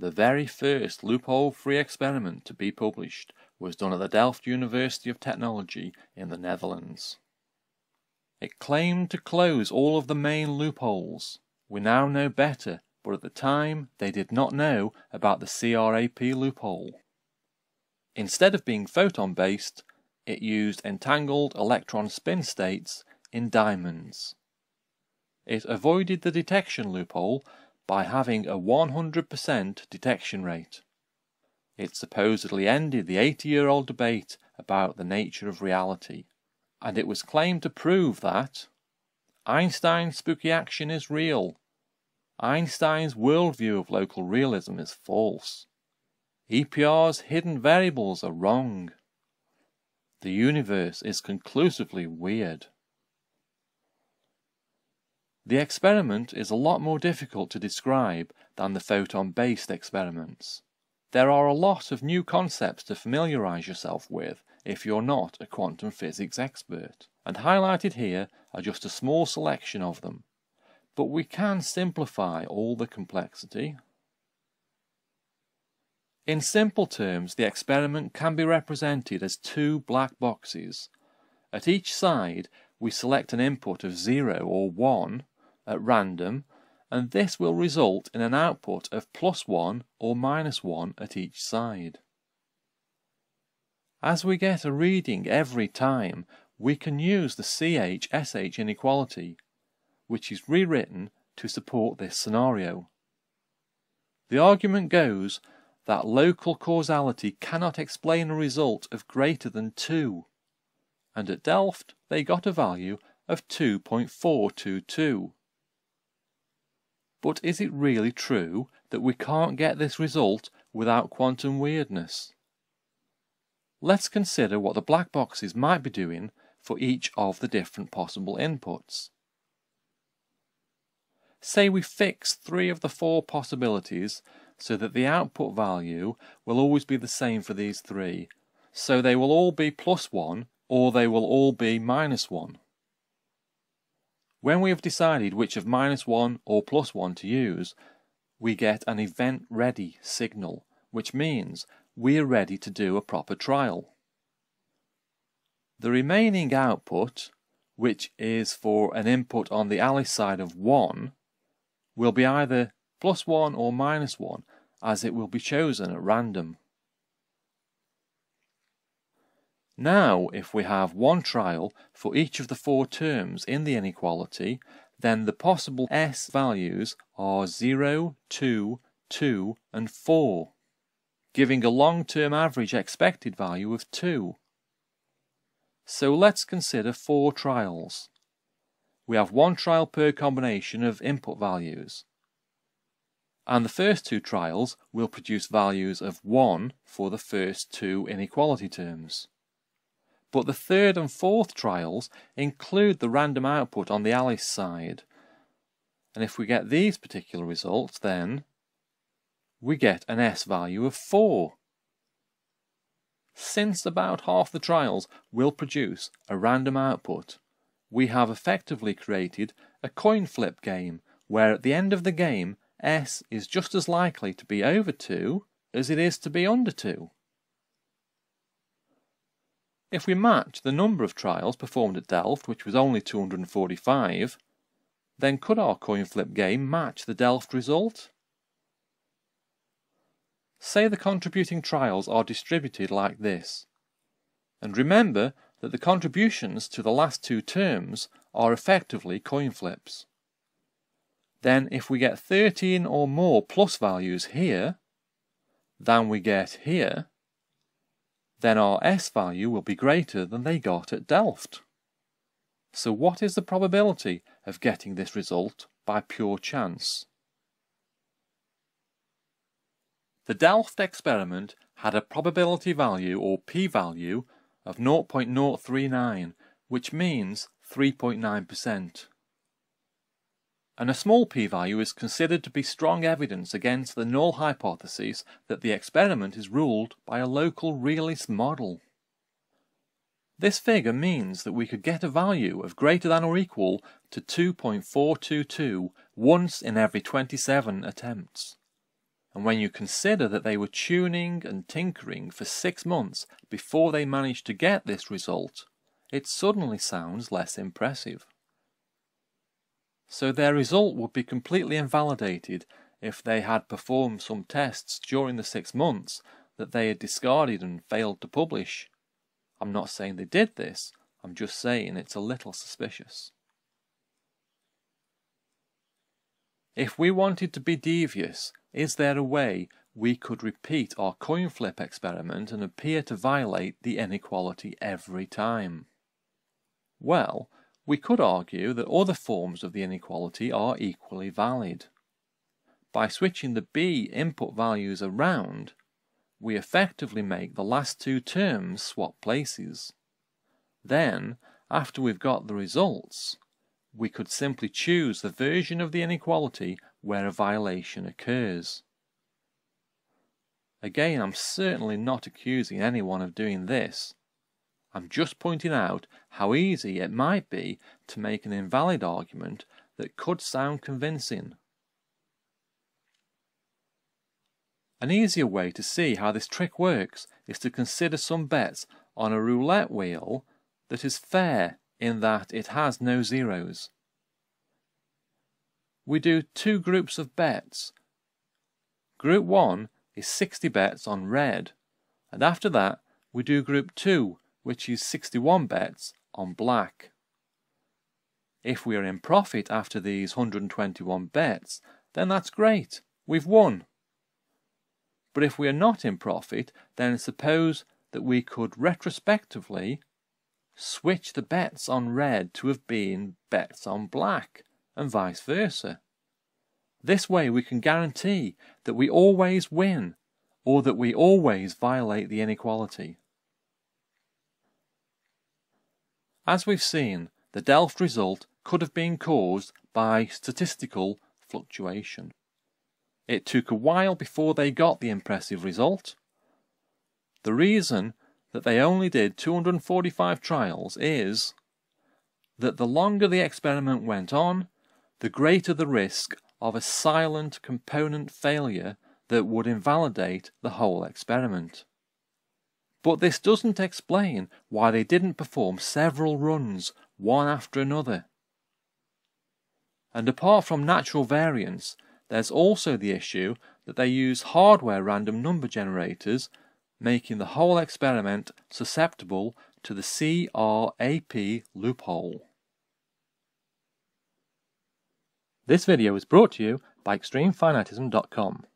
The very first loophole-free experiment to be published was done at the Delft University of Technology in the Netherlands. It claimed to close all of the main loopholes. We now know better, but at the time they did not know about the CRAP loophole. Instead of being photon-based, it used entangled electron spin states in diamonds. It avoided the detection loophole by having a 100% detection rate. It supposedly ended the 80-year-old debate about the nature of reality, and it was claimed to prove that Einstein's spooky action is real. Einstein's worldview of local realism is false. EPR's hidden variables are wrong. The universe is conclusively weird. The experiment is a lot more difficult to describe than the photon-based experiments. There are a lot of new concepts to familiarize yourself with if you're not a quantum physics expert, and highlighted here are just a small selection of them. But we can simplify all the complexity. In simple terms, the experiment can be represented as two black boxes. At each side, we select an input of 0 or 1 at random, and this will result in an output of +1 or -1 at each side. As we get a reading every time, we can use the CH-SH inequality, which is rewritten to support this scenario. The argument goes that local causality cannot explain a result of greater than 2, and at Delft they got a value of 2.422. But is it really true that we can't get this result without quantum weirdness? Let's consider what the black boxes might be doing for each of the different possible inputs. Say we fix 3 of the 4 possibilities so that the output value will always be the same for these 3, so they will all be +1 or they will all be -1. When we have decided which of -1 or +1 to use, we get an event-ready signal, which means we are ready to do a proper trial. The remaining output, which is for an input on the Alice side of 1, will be either +1 or -1, as it will be chosen at random. Now, if we have one trial for each of the 4 terms in the inequality, then the possible S values are 0, 2, 2, and 4, giving a long-term average expected value of 2. So let's consider 4 trials. We have one trial per combination of input values, and the first 2 trials will produce values of 1 for the first 2 inequality terms. But the third and fourth trials include the random output on the Alice side, and if we get these particular results, then we get an S value of 4. Since about half the trials will produce a random output, we have effectively created a coin flip game where at the end of the game S is just as likely to be over 2 as it is to be under 2. If we match the number of trials performed at Delft, which was only 245, then could our coin flip game match the Delft result? Say the contributing trials are distributed like this, and remember that the contributions to the last 2 terms are effectively coin flips. Then if we get 13 or more plus values here than we get here, then our S value will be greater than they got at Delft. So what is the probability of getting this result by pure chance? The Delft experiment had a probability value or p-value of 0.039, which means 3.9%. And a small p-value is considered to be strong evidence against the null hypothesis that the experiment is ruled by a local realist model. This figure means that we could get a value of greater than or equal to 2.422 once in every 27 attempts. And when you consider that they were tuning and tinkering for 6 months before they managed to get this result, it suddenly sounds less impressive. So their result would be completely invalidated if they had performed some tests during the 6 months that they had discarded and failed to publish. I'm not saying they did this, I'm just saying it's a little suspicious. If we wanted to be devious, is there a way we could repeat our coin flip experiment and appear to violate the inequality every time? Well, we could argue that other forms of the inequality are equally valid. By switching the B input values around, we effectively make the last two terms swap places. Then, after we've got the results, we could simply choose the version of the inequality where a violation occurs. Again, I'm certainly not accusing anyone of doing this. I'm just pointing out how easy it might be to make an invalid argument that could sound convincing. An easier way to see how this trick works is to consider some bets on a roulette wheel that is fair in that it has no zeros. We do two groups of bets. Group 1 is 60 bets on red, and after that we do group 2, which is 61 bets on black. If we are in profit after these 121 bets, then that's great, we've won. But if we are not in profit, then suppose that we could retrospectively switch the bets on red to have been bets on black, and vice versa. This way we can guarantee that we always win, or that we always violate the inequality. As we've seen, the Delft result could have been caused by statistical fluctuation. It took a while before they got the impressive result. The reason that they only did 245 trials is that the longer the experiment went on, the greater the risk of a silent component failure that would invalidate the whole experiment. But this doesn't explain why they didn't perform several runs, one after another. And apart from natural variance, there's also the issue that they use hardware random number generators, making the whole experiment susceptible to the CRAP loophole. This video was brought to you by ExtremeFinitism.com.